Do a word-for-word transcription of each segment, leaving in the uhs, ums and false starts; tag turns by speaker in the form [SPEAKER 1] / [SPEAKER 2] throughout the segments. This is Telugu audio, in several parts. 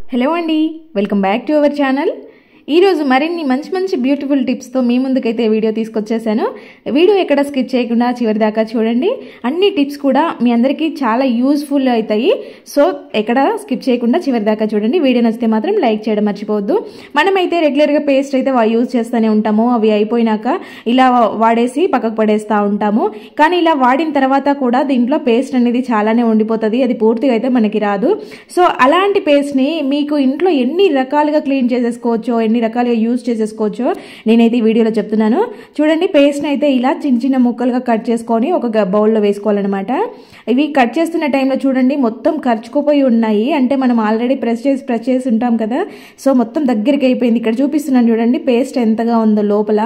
[SPEAKER 1] హలో అండి, welcome back to our channel. ఈరోజు మరిన్ని మంచి మంచి బ్యూటిఫుల్ టిప్స్తో మీ ముందుకైతే వీడియో తీసుకొచ్చేసాను. వీడియో ఎక్కడ స్కిప్ చేయకుండా చివరి దాకా చూడండి. అన్ని టిప్స్ కూడా మీ అందరికీ చాలా యూజ్ఫుల్ అవుతాయి. సో ఎక్కడ స్కిప్ చేయకుండా చివరి దాకా చూడండి. వీడియో నచ్చితే మాత్రం లైక్ చేయడం మర్చిపోవద్దు. మనమైతే రెగ్యులర్గా పేస్ట్ అయితే యూజ్ చేస్తూనే ఉంటాము. అవి అయిపోయినాక ఇలా వాడేసి పక్కకు పడేస్తూ ఉంటాము. కానీ ఇలా వాడిన తర్వాత కూడా దీంట్లో పేస్ట్ అనేది చాలానే ఉండిపోతుంది. అది పూర్తిగా అయితే మనకి రాదు. సో అలాంటి పేస్ట్ని మీకు ఇంట్లో ఎన్ని రకాలుగా క్లీన్ చేసేసుకోవచ్చో, ఎన్ని రకాలుగా యూజ్ చేసేసుకోవచ్చో నేనైతే ఈ వీడియోలో చెప్తున్నాను. చూడండి, పేస్ట్ని అయితే ఇలా చిన్న చిన్న ముక్కలుగా కట్ చేసుకొని ఒక బౌల్లో వేసుకోవాలన్నమాట. ఇవి కట్ చేస్తున్న టైంలో చూడండి మొత్తం ఖర్చుకుపోయి ఉన్నాయి. అంటే మనం ఆల్రెడీ ప్రెస్ చేసి ప్రెస్ చేసి ఉంటాం కదా, సో మొత్తం దగ్గరికి అయిపోయింది. ఇక్కడ చూపిస్తున్నాను చూడండి పేస్ట్ ఎంతగా ఉందో లోపల.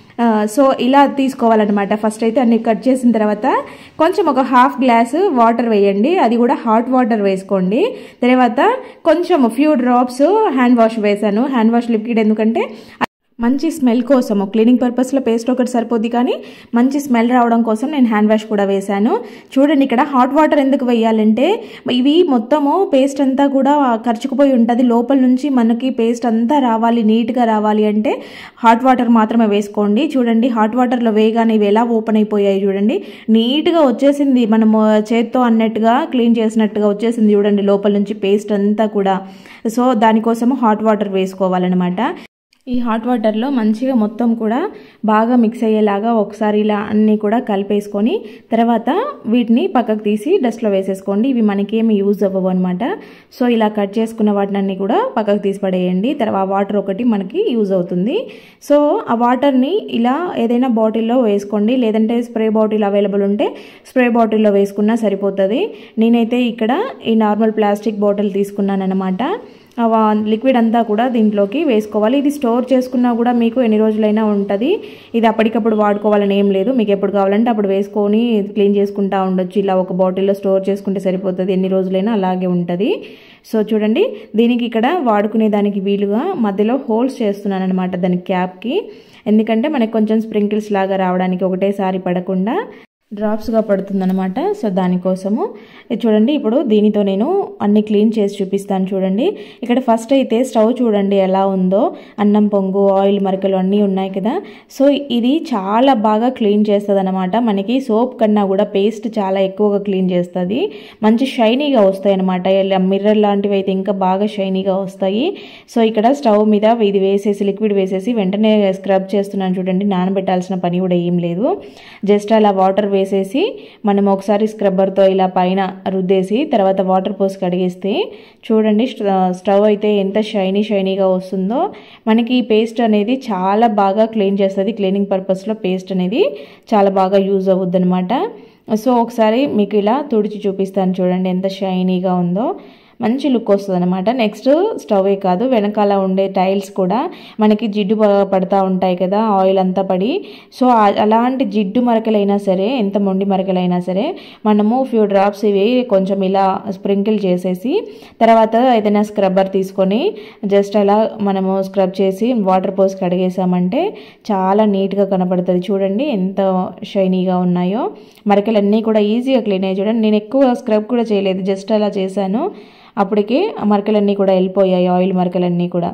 [SPEAKER 1] సో ఇలా తీసుకోవాలన్నమాట. ఫస్ట్ అయితే అన్ని కట్ చేసిన తర్వాత కొంచెం ఒక హాఫ్ గ్లాస్ వాటర్ వేయండి. అది కూడా హాట్ వాటర్ వేసుకోండి. తర్వాత కొంచెం ఫ్యూ డ్రాప్స్ హ్యాండ్ వాష్ వేసాను. హ్యాండ్ వాష్ లిక్విడ్ ఎందుకంటే మంచి స్మెల్ కోసము, క్లీనింగ్ పర్పస్లో పేస్ట్ ఒకటి సరిపోద్ది, కానీ మంచి స్మెల్ రావడం కోసం నేను హ్యాండ్ వాష్ కూడా వేశాను. చూడండి, ఇక్కడ హాట్ వాటర్ ఎందుకు వేయాలంటే ఇవి మొత్తము పేస్ట్ అంతా కూడా ఖర్చుకుపోయి ఉంటుంది. లోపల నుంచి మనకి పేస్ట్ అంతా రావాలి, నీట్గా రావాలి అంటే హాట్ వాటర్ మాత్రమే వేసుకోండి. చూడండి, హాట్ వాటర్లో వేయగానే ఇవి ఎలా ఓపెన్ అయిపోయాయి చూడండి. నీట్గా వచ్చేసింది, మనము చేత్తో అన్నట్టుగా క్లీన్ చేసినట్టుగా వచ్చేసింది చూడండి లోపల నుంచి పేస్ట్ అంతా కూడా. సో దానికోసము హాట్ వాటర్ వేసుకోవాలన్నమాట. ఈ హాట్ వాటర్లో మంచిగా మొత్తం కూడా బాగా మిక్స్ అయ్యేలాగా ఒకసారి ఇలా అన్నీ కూడా కలిపేసుకొని తర్వాత వీటిని పక్కకు తీసి డస్ట్లో వేసేసుకోండి. ఇవి మనకేమి యూజ్ అవ్వవు అనమాట. సో ఇలా కట్ చేసుకున్న వాటిని అన్నీ కూడా పక్కకు తీసి పడేయండి. తర్వాత ఆ వాటర్ ఒకటి మనకి యూజ్ అవుతుంది. సో ఆ వాటర్ని ఇలా ఏదైనా బాటిల్లో వేసుకోండి, లేదంటే స్ప్రే బాటిల్ అవైలబుల్ ఉంటే స్ప్రే బాటిల్లో వేసుకున్నా సరిపోతుంది. నేనైతే ఇక్కడ ఈ నార్మల్ ప్లాస్టిక్ బాటిల్ తీసుకున్నాను అనమాట. లిక్విడ్ అంతా కూడా దీంట్లోకి వేసుకోవాలి. ఇది స్టోర్ చేసుకున్నా కూడా మీకు ఎన్ని రోజులైనా ఉంటుంది. ఇది అప్పటికప్పుడు వాడుకోవాలని ఏం లేదు. మీకు ఎప్పుడు కావాలంటే అప్పుడు వేసుకొని క్లీన్ చేసుకుంటూ ఉండొచ్చు. ఇలా ఒక బాటిల్లో స్టోర్ చేసుకుంటే సరిపోతుంది, ఎన్ని రోజులైనా అలాగే ఉంటుంది. సో చూడండి, దీనికి ఇక్కడ వాడుకునే దానికి వీలుగా మధ్యలో హోల్స్ చేస్తున్నాను అనమాట దానికి క్యాప్కి. ఎందుకంటే మనకు కొంచెం స్ప్రింకిల్స్ లాగా రావడానికి, ఒకటేసారి పడకుండా డ్రాప్స్గా పడుతుందన్నమాట. సో దానికోసము చూడండి, ఇప్పుడు దీనితో నేను అన్ని క్లీన్ చేసి చూపిస్తాను. చూడండి, ఇక్కడ ఫస్ట్ అయితే స్టవ్ చూడండి ఎలా ఉందో. అన్నం పొంగు, ఆయిల్ మరకలు అన్నీ ఉన్నాయి కదా. సో ఇది చాలా బాగా క్లీన్ చేస్తుంది అనమాట. మనకి సోప్ కన్నా కూడా పేస్ట్ చాలా ఎక్కువగా క్లీన్ చేస్తుంది. మంచి షైనీగా వస్తాయి అనమాట. ఇలా మిర్రర్ లాంటివి అయితే ఇంకా బాగా షైనీగా వస్తాయి. సో ఇక్కడ స్టవ్ మీద ఇది వేసేసి లిక్విడ్ వేసేసి వెంటనే స్క్రబ్ చేస్తున్నాను. చూడండి, నానబెట్టాల్సిన పని కూడా ఏం లేదు. జస్ట్ అలా వాటర్ వేసేసి మనం ఒకసారి స్క్రబ్బర్తో ఇలా పైన రుద్దేసి తర్వాత వాటర్ పోసి కడిగేస్తే చూడండి స్టవ్ అయితే ఎంత షైనీ షైనీగా వస్తుందో. మనకి ఈ పేస్ట్ అనేది చాలా బాగా క్లీన్ చేస్తుంది. క్లీనింగ్ పర్పస్లో పేస్ట్ అనేది చాలా బాగా యూజ్ అవుద్ది అనమాట. సో ఒకసారి మీకు ఇలా తుడిచి చూపిస్తాను. చూడండి ఎంత షైనీగా ఉందో, మంచి లుక్ వస్తుంది అనమాట. నెక్స్ట్ స్టవే కాదు, వెనకాల ఉండే టైల్స్ కూడా మనకి జిడ్డు పడతా ఉంటాయి కదా, ఆయిల్ అంతా పడి. సో అలాంటి జిడ్డు మరకలైనా సరే, ఎంత మొండి మరకలైనా సరే మనము ఫ్యూ డ్రాప్స్ ఇవి కొంచెం ఇలా స్ప్రింకిల్ చేసేసి తర్వాత ఏదైనా స్క్రబ్బర్ తీసుకొని జస్ట్ అలా మనము స్క్రబ్ చేసి వాటర్ పోసి కడిగేసామంటే చాలా నీట్గా కనపడుతుంది. చూడండి ఎంత షైనీగా ఉన్నాయో. మరకలన్నీ కూడా ఈజీగా క్లీన్ అయ్యి చూడండి. నేను ఎక్కువ స్క్రబ్ కూడా చేయలేదు, జస్ట్ అలా చేశాను. అప్పటికే మరకలన్నీ కూడా వెళ్ళిపోయాయి, ఆయిల్ మరకలన్నీ కూడా.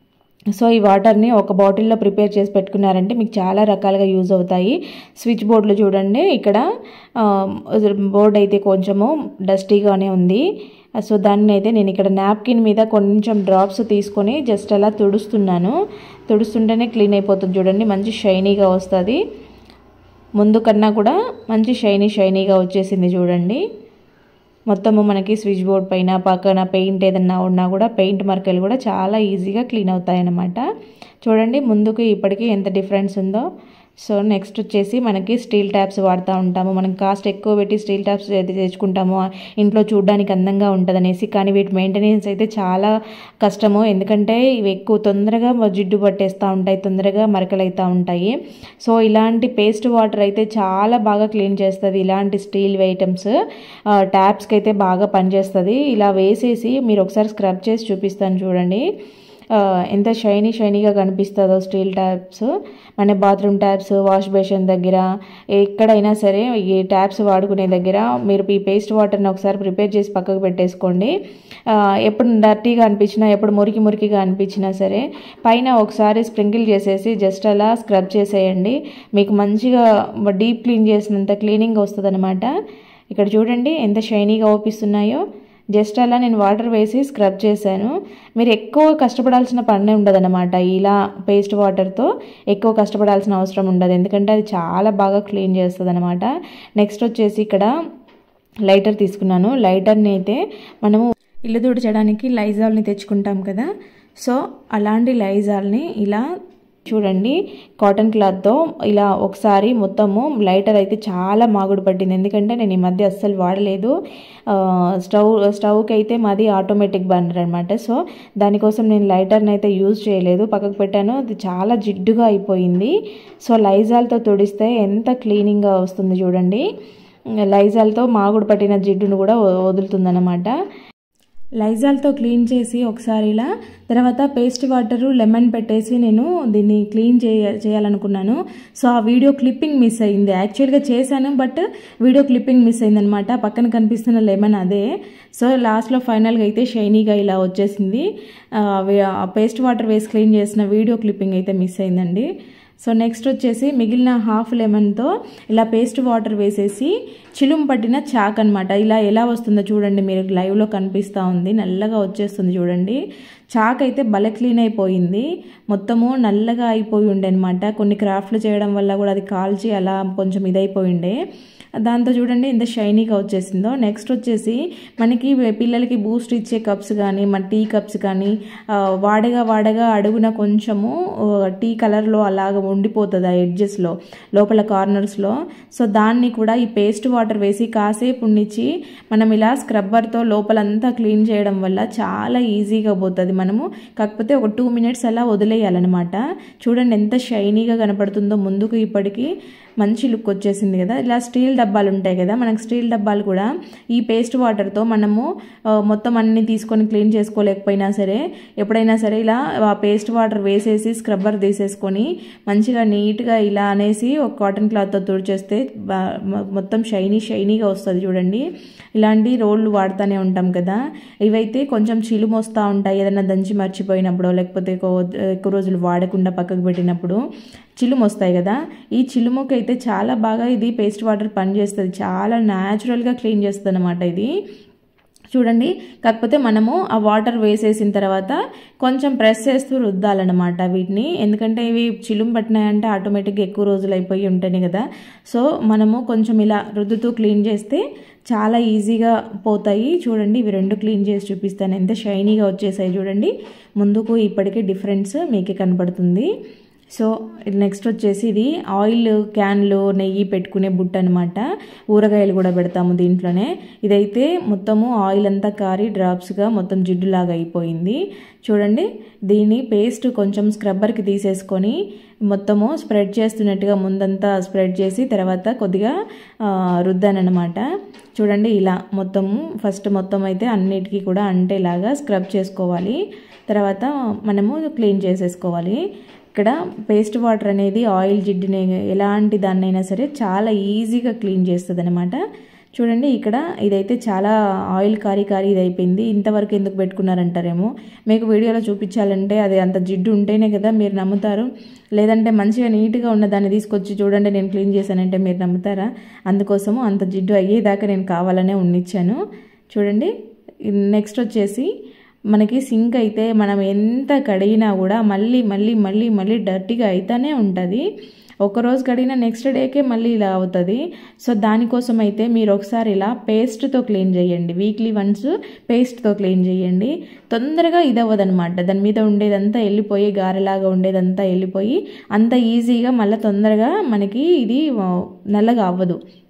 [SPEAKER 1] సో ఈ వాటర్ని ఒక బాటిల్లో ప్రిపేర్ చేసి పెట్టుకున్నారంటే మీకు చాలా రకాలుగా యూజ్ అవుతాయి. స్విచ్ బోర్డులో చూడండి, ఇక్కడ బోర్డ్ అయితే కొంచెము డస్టీగానే ఉంది. సో దాన్ని అయితే నేను ఇక్కడ నాప్కిన్ మీద కొంచెం డ్రాప్స్ తీసుకొని జస్ట్ అలా తుడుస్తున్నాను. తుడుస్తుంటేనే క్లీన్ అయిపోతుంది. చూడండి, మంచి షైనీగా వస్తుంది. ముందు కన్నా కూడా మంచి షైనీ షైనీగా వచ్చేసింది చూడండి. మొత్తము మనకి స్విచ్ బోర్డ్ పైన పక్కన పెయింట్ ఏదన్నా ఉన్నా కూడా పెయింట్ మరకలు కూడా చాలా ఈజీగా క్లీన్ అవుతాయి అన్నమాట. చూడండి ముందుకు ఇప్పటికీ ఎంత డిఫరెన్స్ ఉందో. సో నెక్స్ట్ వచ్చేసి మనకి స్టీల్ ట్యాప్స్ వాడుతూ ఉంటాము. మనం కాస్ట్ ఎక్కువ పెట్టి స్టీల్ ట్యాప్స్ అయితే తెచ్చుకుంటాము, ఇంట్లో చూడడానికి అందంగా ఉంటుంది అనేసి. కానీ వీటి మెయింటెనెన్స్ అయితే చాలా కష్టము. ఎందుకంటే ఇవి ఎక్కువ తొందరగా జిడ్డు పట్టేస్తూ ఉంటాయి, తొందరగా మరకలు అవుతూ ఉంటాయి. సో ఇలాంటి పేస్ట్ వాటర్ అయితే చాలా బాగా క్లీన్ చేస్తుంది. ఇలాంటి స్టీల్ ఐటమ్స్ ట్యాప్స్కి అయితే బాగా పనిచేస్తుంది. ఇలా వేసేసి మీరు ఒకసారి స్క్రబ్ చేసి చూపిస్తాను చూడండి. ఎంత షైనీ షైనీగా కనిపిస్తుందో స్టీల్ ట్యాప్స్. మన బాత్రూమ్ ట్యాప్స్, వాష్ బేసిన్ దగ్గర ఎక్కడైనా సరే ఈ ట్యాప్స్ వాడుకునే దగ్గర మీరు ఈ పేస్ట్ వాటర్ని ఒకసారి ప్రిపేర్ చేసి పక్కకు పెట్టేసుకోండి. ఎప్పుడు డర్టీగా అనిపించినా, ఎప్పుడు మురికి మురికిగా అనిపించినా సరే పైన ఒకసారి స్ప్రింకిల్ చేసేసి జస్ట్ అలా స్క్రబ్ చేసేయండి. మీకు మంచిగా డీప్ క్లీన్ చేసినంత క్లీనింగ్ వస్తుంది అనమాట. ఇక్కడ చూడండి ఎంత షైనీగా ఓపిస్తున్నాయో. జస్ట్ అలా నేను వాటర్ వేసి స్క్రబ్ చేశాను. మీరు ఎక్కువ కష్టపడాల్సిన పని ఉండదన్నమాట. ఇలా పేస్ట్ వాటర్తో ఎక్కువ కష్టపడాల్సిన అవసరం ఉండదు, ఎందుకంటే అది చాలా బాగా క్లీన్ చేస్తుంది అనమాట. నెక్స్ట్ వచ్చేసి ఇక్కడ లైటర్ తీసుకున్నాను. లైటర్ని అయితే మనము ఇల్లు తుడచడానికి లైజాల్ని తెచ్చుకుంటాం కదా, సో అలాంటి లైజాల్ని ఇలా చూడండి కాటన్ క్లాత్తో ఇలా ఒకసారి మొత్తము లైటర్ అయితే చాలా మాగుడు పట్టింది, ఎందుకంటే నేను ఈ మధ్య అస్సలు వాడలేదు. స్టవ్ స్టవ్కి అయితే మాది ఆటోమేటిక్ బర్నర్ అనమాట, సో దానికోసం నేను లైటర్ని అయితే యూజ్ చేయలేదు, పక్కకు పెట్టాను. అది చాలా జిడ్డుగా అయిపోయింది. సో లైజాల్తో తుడిస్తే ఎంత క్లీనింగ్గా వస్తుంది చూడండి. లైజాల్తో మాగుడు పట్టిన జిడ్డును కూడా వదులుతుందన్నమాట. లైజాల్తో క్లీన్ చేసి ఒకసారి ఇలా, తర్వాత పేస్ట్ వాటరు లెమన్ పెట్టేసి నేను దీన్ని క్లీన్ చేయ చేయాలనుకున్నాను. సో ఆ వీడియో క్లిప్పింగ్ మిస్ అయింది. యాక్చువల్గా చేశాను, బట్ వీడియో క్లిప్పింగ్ మిస్ అయిందనమాట. పక్కన కనిపిస్తున్న లెమన్ అదే. సో లాస్ట్లో ఫైనల్గా అయితే షైనీగా ఇలా వచ్చేసింది. పేస్ట్ వాటర్ వేసి క్లీన్ చేసిన వీడియో క్లిప్పింగ్ అయితే మిస్ అయిందండి. సో నెక్స్ట్ వచ్చేసి మిగిలిన హాఫ్ లెమన్తో ఇలా పేస్ట్ వాటర్ వేసేసి చిలుము పట్టిన చాక్ అనమాట. ఇలా ఎలా వస్తుందో చూడండి, మీరు లైవ్లో కనిపిస్తూ ఉంది, నల్లగా వచ్చేస్తుంది చూడండి. చాక్ అయితే భలే క్లీన్ అయిపోయింది, మొత్తము నల్లగా అయిపోయి ఉండే అనమాట. కొన్ని క్రాఫ్ట్లు చేయడం వల్ల కూడా అది కాల్చి అలా కొంచెం ఇదైపోయిండే. దాంతో చూడండి ఎంత షైనీగా వచ్చేసిందో. నెక్స్ట్ వచ్చేసి మనకి పిల్లలకి బూస్ట్ ఇచ్చే కప్స్ కానీ, మన టీ కప్స్ కానీ వాడగా వాడగా అడుగున కొంచెము టీ కలర్లో అలాగ ఉండిపోతుంది ఆ ఎడ్జెస్లో, లోపల కార్నర్స్లో. సో దాన్ని కూడా ఈ పేస్ట్ వాటర్ వేసి కాసేపు ఉండిచ్చి మనం ఇలా స్క్రబ్బర్తో లోపలంతా క్లీన్ చేయడం వల్ల చాలా ఈజీగా పోతుంది. మనము కాకపోతే ఒక టూ మినిట్స్ అలా వదిలేయాలన్నమాట. చూడండి ఎంత షైనీగా కనపడుతుందో. ముందుకు ఇప్పటికి మంచి లుక్ వచ్చేసింది కదా. ఇలా స్టీల్ డబ్బాలు ఉంటాయి కదా, మనకు స్టీల్ డబ్బాలు కూడా ఈ పేస్ట్ వాటర్తో మనము మొత్తం అన్ని తీసుకొని క్లీన్ చేసుకోలేకపోయినా సరే ఎప్పుడైనా సరే ఇలా పేస్ట్ వాటర్ వేసేసి స్క్రబ్బర్ తీసేసుకొని మంచిగా నీట్గా ఇలా అనేసి ఒక కాటన్ క్లాత్తో తుడిచేస్తే మొత్తం షైనీ షైనీగా వస్తుంది చూడండి. ఇలాంటి రోళ్ళు వాడుతూనే ఉంటాం కదా, ఇవైతే కొంచెం చిలుము వస్తూ ఉంటాయి ఏదైనా దంచి మర్చిపోయినప్పుడు, లేకపోతే ఎక్కువ రోజులు వాడకుండా పక్కకు పెట్టినప్పుడు చిలుము వస్తాయి కదా. ఈ చిలుముకి అయితే చాలా బాగా ఇది పేస్ట్ వాటర్ పనిచేస్తుంది, చాలా న్యాచురల్గా క్లీన్ చేస్తుంది అన్నమాట ఇది. చూడండి, కాకపోతే మనము ఆ వాటర్ వేసేసిన తర్వాత కొంచెం ప్రెస్ చేస్తూ రుద్దాలన్నమాట వీటిని, ఎందుకంటే ఇవి చిలుము పట్టినాయంటే ఆటోమేటిక్గా ఎక్కువ రోజులు అయిపోయి ఉంటాయి కదా. సో మనము కొంచెం ఇలా రుద్దుతూ క్లీన్ చేస్తే చాలా ఈజీగా పోతాయి. చూడండి ఇవి రెండు క్లీన్ చేసి చూపిస్తాను, ఎంత షైనీగా వచ్చేసాయి చూడండి. ముందుకు ఇప్పటికే డిఫరెన్స్ మీకే కనపడుతుంది. సో నెక్స్ట్ వచ్చేసి ఇది ఆయిల్ క్యాన్లో నెయ్యి పెట్టుకునే బుట్ట అనమాట. ఊరగాయలు కూడా పెడతాము దీంట్లోనే. ఇదైతే మొత్తము ఆయిల్ అంతా కారి డ్రాప్స్గా మొత్తం జిడ్డులాగా అయిపోయింది చూడండి. దీని పేస్ట్ కొంచెం స్క్రబ్బర్కి తీసేసుకొని మొత్తము స్ప్రెడ్ చేస్తున్నట్టుగా ముందంతా స్ప్రెడ్ చేసి తర్వాత కొద్దిగా రుద్దానమాట. చూడండి ఇలా మొత్తము ఫస్ట్ మొత్తం అయితే అన్నిటికీ కూడా అంటేలాగా స్క్రబ్ చేసుకోవాలి, తర్వాత మనము క్లీన్ చేసేసుకోవాలి. ఇక్కడ పేస్ట్ వాటర్ అనేది ఆయిల్ జిడ్డుని ఎలాంటి దాన్నైనా సరే చాలా ఈజీగా క్లీన్ చేస్తుంది అనమాట. చూడండి ఇక్కడ ఇదైతే చాలా ఆయిల్ కారీ కారీ ఇది అయిపోయింది. ఇంతవరకు ఎందుకు పెట్టుకున్నారంటారేమో, మీకు వీడియోలో చూపించాలంటే అది అంత జిడ్డు ఉంటేనే కదా మీరు నమ్ముతారు, లేదంటే మంచిగా నీట్గా ఉన్న దాన్ని తీసుకొచ్చి చూడండి నేను క్లీన్ చేశానంటే మీరు నమ్ముతారా? అందుకోసము అంత జిడ్డు అయ్యేదాకా నేను కావాలనే ఉండిచ్చాను. చూడండి నెక్స్ట్ వచ్చేసి మనకి సింక్ అయితే మనం ఎంత కడిగినా కూడా మళ్ళీ మళ్ళీ మళ్ళీ మళ్ళీ డర్టీగా అయితేనే ఉంటుంది. ఒకరోజు కడిగిన నెక్స్ట్ డేకే మళ్ళీ ఇలా అవుతుంది. సో దానికోసం అయితే మీరు ఒకసారి ఇలా పేస్ట్తో క్లీన్ చేయండి, వీక్లీ వన్స్ పేస్ట్తో క్లీన్ చేయండి. తొందరగా ఇది అవ్వదనమాట, దాని మీద ఉండేదంతా వెళ్ళిపోయి గారెలాగా ఉండేదంతా వెళ్ళిపోయి అంత ఈజీగా మళ్ళీ తొందరగా మనకి ఇది నల్లగా అవ్వదు.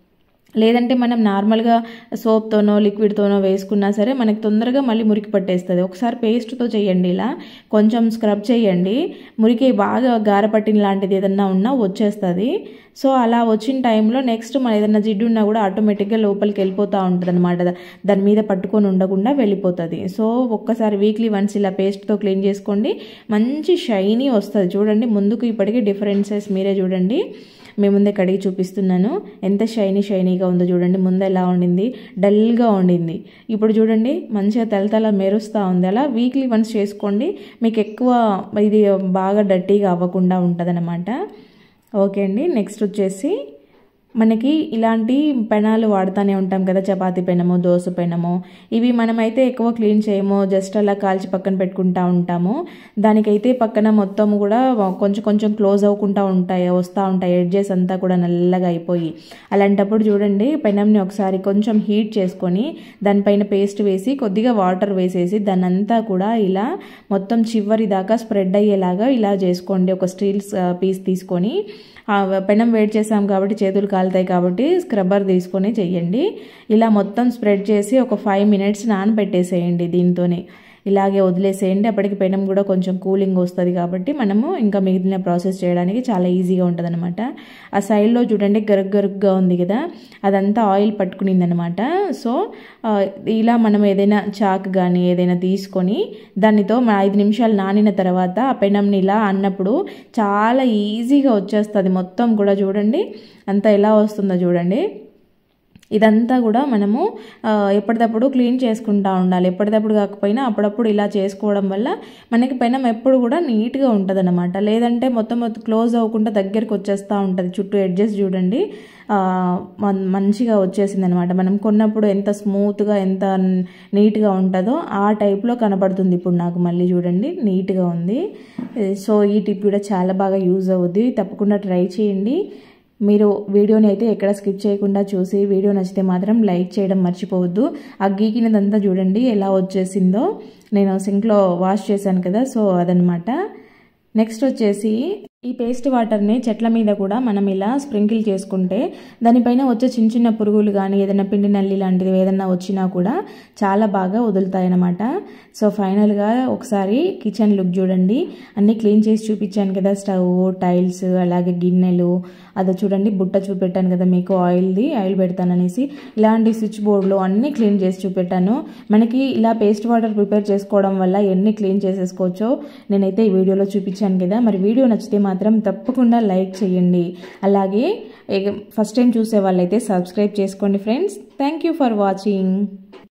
[SPEAKER 1] లేదంటే మనం నార్మల్గా సోప్తోనో లిక్విడ్తోనో వేసుకున్నా సరే మనకి తొందరగా మళ్ళీ మురికి పట్టేస్తుంది. ఒకసారి పేస్ట్తో చేయండి, ఇలా కొంచెం స్క్రబ్ చేయండి, మురికి బాగా గారపట్టిన లాంటిది ఏదన్నా ఉన్నా వచ్చేస్తుంది. సో అలా వచ్చిన టైంలో నెక్స్ట్ మన ఏదైనా జిడ్డు ఉన్నా కూడా ఆటోమేటిక్గా లోపలికి వెళ్ళిపోతూ ఉంటుంది అనమాట, దాని మీద పట్టుకొని ఉండకుండా వెళ్ళిపోతుంది. సో ఒక్కసారి వీక్లీ వన్స్ ఇలా పేస్ట్తో క్లీన్ చేసుకోండి, మంచి షైనీ వస్తుంది. చూడండి ముందుకు ఇప్పటికీ డిఫరెన్సెస్ మీరే చూడండి, మీ ముందే కడిగి చూపిస్తున్నాను. ఎంత షైనీ షైనీగా ఉందో చూడండి. ముందు ఎలా ఉండింది, డల్గా ఉండింది, ఇప్పుడు చూడండి మంచిగా తెల్లతల మెరుస్తూ ఉంది. అలా వీక్లీ వన్స్ చేసుకోండి, మీకు ఎక్కువ ఇది బాగా డర్టీగా అవ్వకుండా ఉంటుంది అన్నమాట. ఓకే అండి, నెక్స్ట్ వచ్చేసి మనకి ఇలాంటి పెనాలు వాడుతూనే ఉంటాం కదా, చపాతీ పెనము, దోశ పెనము. ఇవి మనమైతే ఎక్కువ క్లీన్ చేయము, జస్ట్ అలా కాల్చి పక్కన పెట్టుకుంటూ ఉంటాము. దానికైతే పక్కన మొత్తం కూడా కొంచెం కొంచెం క్లోజ్ అవ్వకుండా ఉంటాయి, వస్తూ ఉంటాయి, ఎడ్జెస్ అంతా కూడా నల్లగా అయిపోయి. అలాంటప్పుడు చూడండి పెనంని ఒకసారి కొంచెం హీట్ చేసుకొని దానిపైన పేస్ట్ వేసి కొద్దిగా వాటర్ వేసేసి దాన్ని అంతా కూడా ఇలా మొత్తం చివరి దాకా స్ప్రెడ్ అయ్యేలాగా ఇలా చేసుకోండి. ఒక స్టీల్ పీస్ తీసుకొని పెనం వేడి చేసాం కాబట్టి చేతులు కాలుతాయి కాబట్టి స్క్రబ్బర్ తీసుకొని చెయ్యండి. ఇలా మొత్తం స్ప్రెడ్ చేసి ఒక ఫైవ్ మినిట్స్ నానబెట్టేసేయండి. దీంతోనే ఇలాగే వదిలేసేయండి, అప్పటికి పెనం కూడా కొంచెం కూలింగ్ వస్తుంది కాబట్టి మనము ఇంకా మిగిలిన ప్రాసెస్ చేయడానికి చాలా ఈజీగా ఉంటుంది అనమాట. ఆ సైడ్లో చూడండి గరుగ్ గరుగ్గా ఉంది కదా, అదంతా ఆయిల్ పట్టుకునింది అనమాట. సో ఇలా మనం ఏదైనా చాక్ కానీ ఏదైనా తీసుకొని దానితో ఐదు నిమిషాలు నానిన తర్వాత ఆ పెనంని ఇలా అన్నప్పుడు చాలా ఈజీగా వచ్చేస్తుంది మొత్తం కూడా. చూడండి అంతా ఎలా వస్తుందో చూడండి. ఇదంతా కూడా మనము ఎప్పటికప్పుడు క్లీన్ చేసుకుంటూ ఉండాలి. ఎప్పటికప్పుడు కాకపోయినా అప్పుడప్పుడు ఇలా చేసుకోవడం వల్ల మనకి పెనం ఎప్పుడు కూడా నీట్గా ఉంటుంది అనమాట. లేదంటే మొత్తం మొత్తం క్లోజ్ అవ్వకుండా దగ్గరికి వచ్చేస్తూ ఉంటుంది, చుట్టూ ఎడ్జెస్ చూడండి మంచిగా వచ్చేసింది అనమాట. మనం కొన్నప్పుడు ఎంత స్మూత్గా ఎంత నీట్గా ఉంటుందో ఆ టైప్లో కనబడుతుంది ఇప్పుడు నాకు. మళ్ళీ చూడండి నీట్గా ఉంది. సో ఈ టిప్ కూడా చాలా బాగా యూజ్ అవుద్ది, తప్పకుండా ట్రై చేయండి. మీరు వీడియోని అయితే ఎక్కడ స్కిప్ చేయకుండా చూసి వీడియో నచ్చితే మాత్రం లైక్ చేయడం మర్చిపోవద్దు. ఆ గీకినదంతా చూడండి ఎలా వచ్చేసిందో, నేను సింక్లో వాష్ చేశాను కదా, సో అదనమాట. నెక్స్ట్ వచ్చేసి ఈ పేస్ట్ వాటర్ని చెట్ల మీద కూడా మనం ఇలా స్ప్రింకిల్ చేసుకుంటే దానిపైన వచ్చే చిన్న చిన్న పురుగులు కానీ ఏదైనా పిండి నల్లి లాంటిది ఏదైనా వచ్చినా కూడా చాలా బాగా వదులుతాయి అన్నమాట. సో ఫైనల్గా ఒకసారి కిచెన్ లుక్ చూడండి, అన్నీ క్లీన్ చేసి చూపించాను కదా, స్టవ్, టైల్స్, అలాగే గిన్నెలు, అదో చూడండి బుట్ట చూపెట్టాను కదా మీకు ఆయిల్ది, ఆయిల్ పెడతాననేసి. ఇలాంటి స్విచ్ బోర్డులు అన్నీ క్లీన్ చేసి చూపెట్టాను. మనకి ఇలా పేస్ట్ వాటర్ ప్రిపేర్ చేసుకోవడం వల్ల ఎన్ని క్లీన్ చేసేసుకోవచ్చో నేనైతే ఈ వీడియోలో చూపించాను కదా. మరి వీడియో నచ్చితే మాత్రం తప్పకుండా లైక్ చేయండి, అలాగే ఫస్ట్ టైం చూసే వాళ్ళైతే సబ్స్క్రైబ్ చేసుకోండి friends. Thank you for watching.